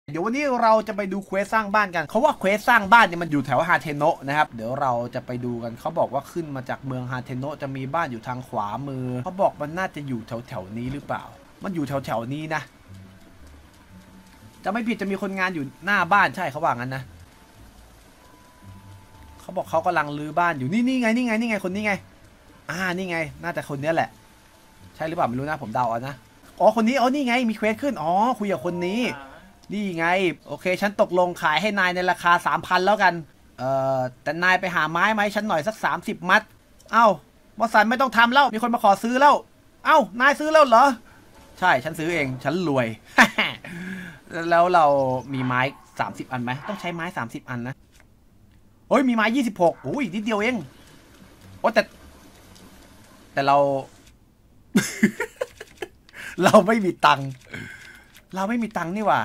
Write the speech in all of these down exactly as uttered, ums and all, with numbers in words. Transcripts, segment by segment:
เดี๋ยววันนี้เราจะไปดูเควสสร้างบ้านกันเขาว่าเควสสร้างบ้านเนี่ยมันอยู่แถวฮาเทโนะนะครับเดี๋ยวเราจะไปดูกันเขาบอกว่าขึ้นมาจากเมืองฮาเทโนะจะมีบ้านอยู่ทางขวามือเขาบอกมันน่าจะอยู่แถวแถวนี้หรือเปล่ามันอยู่แถวแถวนี้นะจะไม่ผิดจะมีคนงานอยู่หน้าบ้านใช่เขาว่างั้นนะเขาบอกเขากำลังรื้อบ้านอยู่นี่นี่ไงนี่ไงนี่ไงคนนี้ไงอ่านี่ไงน่าจะคนนี้แหละใช่หรือเปล่าไม่รู้นะผมเดาเอานะอ๋อคนนี้อ๋อนี่ไงมีเควสขึ้นอ๋อคุยกับคนนี้นี่ไงโอเคฉันตกลงขายให้นายในราคา สามพัน แล้วกันเอ่อแต่นายไปหาไม้ไหมฉันหน่อยสักสามสิบมัดเอ้ามอสันไม่ต้องทำแล้วมีคนมาขอซื้อแล้วเอ้านายซื้อแล้วเหรอใช่ฉันซื้อเองฉันรวย แล้วเรามีไม้สามสิบอันไหมต้องใช้ไม้สามสิบอันนะโอ้ยมีไม้ยี่สิบหกโอ้ยนิดเดียวเองโอ้แต่แต่เรา เราไม่มีตังค์เราไม่มีตังค์นี่หว่า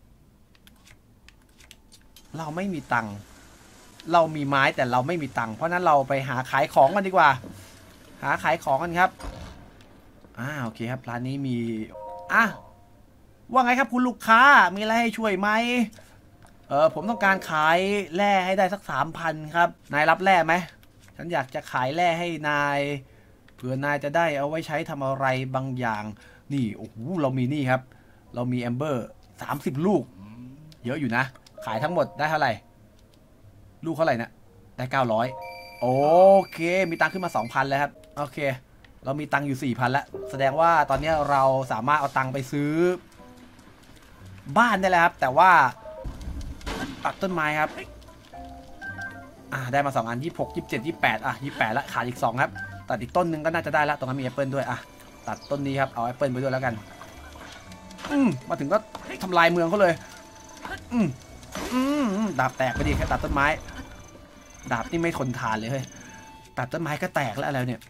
เราไม่มีตังค์เรามีไม้แต่เราไม่มีตังค์เพราะนั้นเราไปหาขายของกันดีกว่าหาขายของกันครับอ่าโอเคครับร้านนี้มีอ่ะว่าไงครับคุณลูกค้ามีอะไรให้ช่วยไหมเออผมต้องการขายแร่ให้ได้สักสามพันครับนายรับแร่ไหมฉันอยากจะขายแร่ให้นายเผื่อนายจะได้เอาไว้ใช้ทำอะไรบางอย่างนี่โอ้โหเรามีนี่ครับเรามีแอมเบอร์สามสิบลูกเยอะอยู่นะขายทั้งหมดได้เท่าไหร่ลูกเท่าไหร่นะได้เก้าร้อยโอเคมีตังค์ขึ้นมา สองพัน แล้วครับโอเคเรามีตังค์อยู่ สี่พัน แล้วแสดงว่าตอนนี้เราสามารถเอาตังค์ไปซื้อบ้านได้แล้วครับแต่ว่าตัดต้นไม้ครับอ่าได้มาสองอันยี่สิบหก ยี่สิบเจ็ด ยี่สิบแปดอ่ะยี่สิบแปดแล้วขาดอีกสองครับตัดอีกต้นนึงก็น่าจะได้แล้วตรงนั้นมีแอปเปิลด้วยอ่ะตัดต้นนี้ครับเอาแอปเปิลไปด้วยแล้วกันอืมมาถึงก็ทำลายเมืองเขาเลยอืมอืมดาบแตกไปดิแค่ตัดต้นไม้ดาบนี่ไม่ทนทานเลยเฮ้ยตัดต้นไม้ก็แตกแล้วอะไรเนี่ย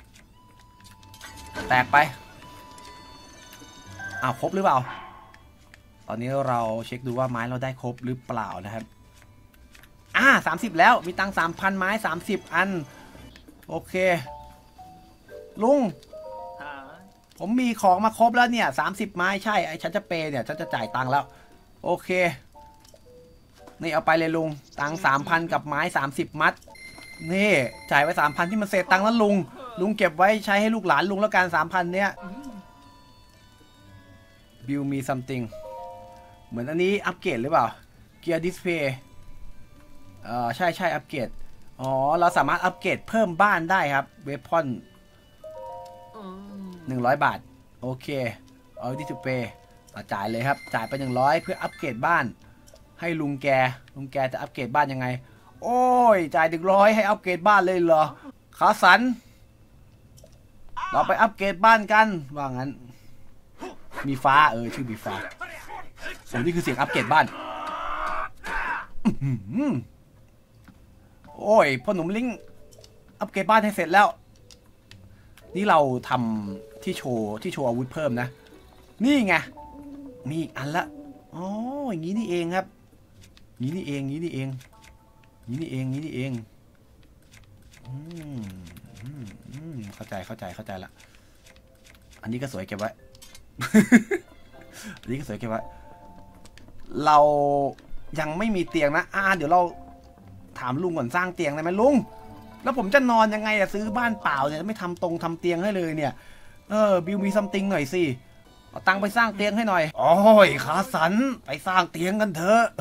แตกไปอ้าวครบหรือเปล่าตอนนี้เราเช็คดูว่าไม้เราได้ครบหรือเปล่านะครับอ่าสามสิบแล้วมีตังค์ สามพัน ไม้สามสิบอันโอเคลุงผมมีของมาครบแล้วเนี่ยสามสิบไม้ใช่ไอ้ฉันจะเปย์เนี่ยฉันจะจ่ายตังค์แล้วโอเคนี่เอาไปเลยลุงตังค์ สามพัน กับไม้สามสิบมัดนี่จ่ายไว้ สามพัน ที่มันเศษตังค์แล้วลุงลุงเก็บไว้ใช้ให้ลูกหลานลุงแล้วกัน สามพัน เนี้ยบิวมี something เหมือนอันนี้อัปเกรดหรือเปล่าเกียร์ดิสเพย์เออใช่ใช่อัปเกรดอ๋อเราสามารถอัปเกรดเพิ่มบ้านได้ครับเวพอนหนึ่งร้อยบาทโอเคเอาดิสเพย์จ่ายเลยครับจ่ายไปหนึ่งร้อยเพื่ออัปเกรดบ้านให้ลุงแกลุงแกจะอัปเกรดบ้านยังไงโอ้ยจ่ายหนึ่งร้อยให้อัปเกรดบ้านเลยเหรอขาสันเราไปอัปเกรดบ้านกันว่างั้นมีฟ้าเออชื่อมีฟ้าโอ้นี่คือเสียงอัปเกรดบ้านโอ้ยพ่อหนุ่มลิงอัปเกรดบ้านให้เสร็จแล้วนี่เราทำที่โชว์ที่โชว์อาวุธเพิ่มนะนี่ไงมีอีกอันละอ๋ออย่างนี้นี่เองครับนี้นี่เองนี้นี่เองนี้นี่เองนี้นี่เองอืมอืมเข้าใจเข้าใจเข้าใจละอันนี้ก็สวยเก็บไว้ อันนี้ก็สวยเก็บไว้เรายังไม่มีเตียงนะอ่าเดี๋ยวเราถามลุงก่อนสร้างเตียงได้ไหมลุงแล้วผมจะนอนยังไงอะซื้อบ้านเปล่าเนี่ยไม่ทำตรงทำเตียงให้เลยเนี่ยเออบิวมีซัมติงหน่อยสิเอาตังค์ไปสร้างเตียงให้หน่อยโอ้ยขาสันไปสร้างเตียงกันเถอะ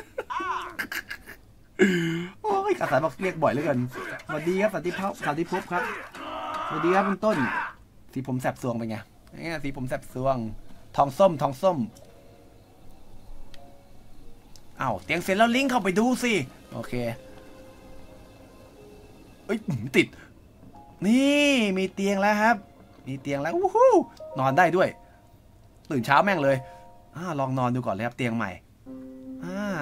โอ้ยขาสันบอกเรียกบ่อยเหลือเกินสวัสดีครับสวัสดีพ่อสวัสดีพบครับสวัสดีครับคุณต้นสีผมแสบสวงเป็นไงนี่สีผมแสบสวงทองส้มทองส้มอ้าวเตียงเสร็จแล้วลิงก์เข้าไปดูสิโอเคเอ้ยติดนี่มีเตียงแล้วครับมีเตียงแล้ววู้ฮู้นอนได้ด้วยตื่นเช้าแม่งเลยอ่าลองนอนดูก่อนเลยครับเตียงใหม่อ่า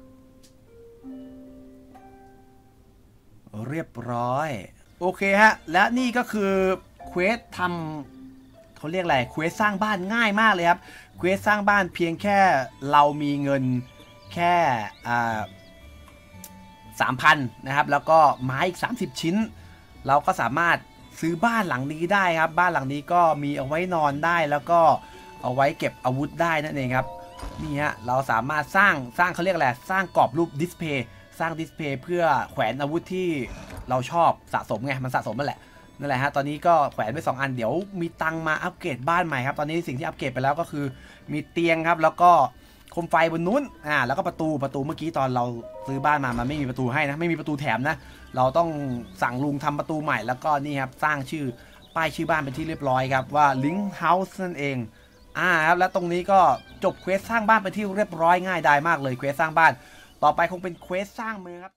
เรียบร้อยโอเคฮะและนี่ก็คือเควสทำเขาเรียกอะไรเควสสร้างบ้านง่ายมากเลยครับเควสสร้างบ้านเพียงแค่เรามีเงินแค่อ่าสามพันนะครับแล้วก็ไม้อีกสามสิบชิ้นเราก็สามารถซื้อบ้านหลังนี้ได้ครับบ้านหลังนี้ก็มีเอาไว้นอนได้แล้วก็เอาไว้เก็บอาวุธได้นั่นเองครับนี่ฮะเราสามารถสร้างสร้างเขาเรียกอะไรสร้างกรอบรูปดิสเพย์สร้างดิสเพย์เพื่อแขวนอาวุธที่เราชอบสะสมไงมันสะสมนั่นแหละนั่นแหละฮะตอนนี้ก็แขวนไปสองอันเดี๋ยวมีตังมาอัปเกรดบ้านใหม่ครับตอนนี้สิ่งที่อัปเกรดไปแล้วก็คือมีเตียงครับแล้วก็โคมไฟบนนู้นอ่าแล้วก็ประตูประตูเมื่อกี้ตอนเราซื้อบ้านมามันไม่มีประตูให้นะไม่มีประตูแถมนะเราต้องสั่งลุงทำประตูใหม่แล้วก็นี่ครับสร้างชื่อป้ายชื่อบ้านเป็นที่เรียบร้อยครับว่า Link House นั่นเองอ่าครับแล้วตรงนี้ก็จบเควสสร้างบ้านเป็นที่เรียบร้อยง่ายดายมากเลยเควสสร้างบ้านต่อไปคงเป็นเควสสร้างเมืองครับ